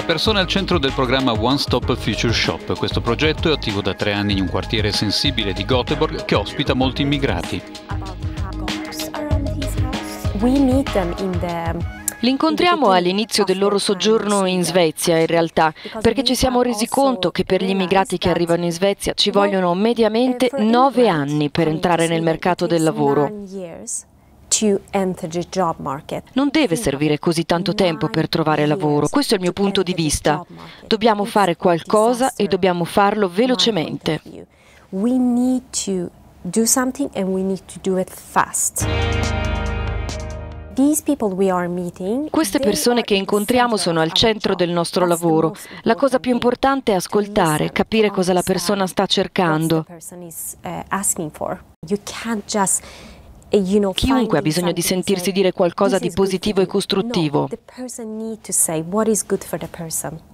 persone al centro del programma One Stop Future Shop. Questo progetto è attivo da 3 anni in un quartiere sensibile di Göteborg che ospita molti immigrati. Li incontriamo all'inizio del loro soggiorno in Svezia, in realtà, perché ci siamo resi conto che per gli immigrati che arrivano in Svezia ci vogliono mediamente 9 anni per entrare nel mercato del lavoro. Non deve servire così tanto tempo per trovare lavoro, questo è il mio punto di vista. Dobbiamo fare qualcosa e dobbiamo farlo velocemente. We need to do something and we need to do it fast. Queste persone che incontriamo sono al centro del nostro lavoro. La cosa più importante è ascoltare, capire cosa la persona sta cercando. Chiunque ha bisogno di sentirsi dire qualcosa di positivo e costruttivo.